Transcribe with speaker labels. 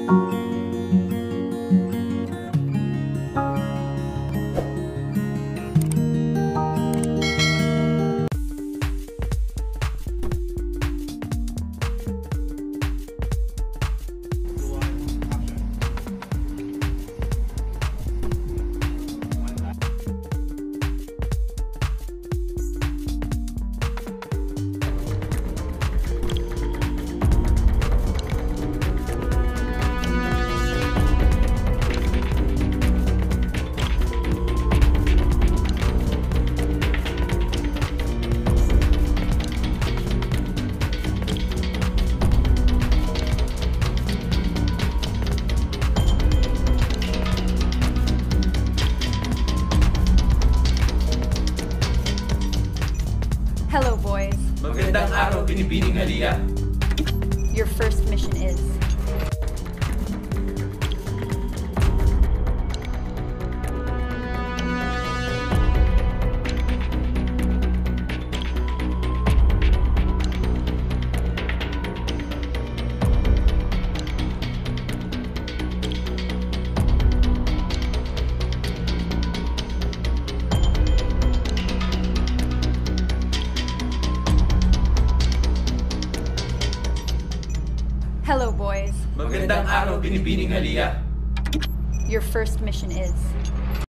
Speaker 1: Hello, boys.
Speaker 2: Magandang araw, binibining Halia.
Speaker 1: Your first mission is... Hello, boys.
Speaker 2: Magandang araw, binibining Halia.
Speaker 1: Your first mission is...